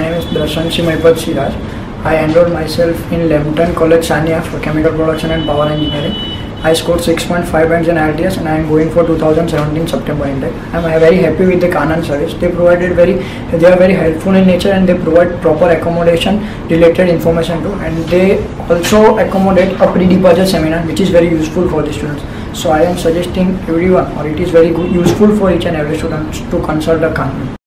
my name is Darshansinh Raj. I enrolled myself in Lambton College, Sania for Chemical Production and Power Engineering. I scored 6.5 bands in IELTS and I am going for 2017 September intake. I am very happy with the Kanan service. They are very helpful in nature and they provide proper accommodation related information too, and they also accommodate a pre-departure seminar which is very useful for the students. So I am suggesting everyone, or it is very good, useful for each and every student to consult a Kanan.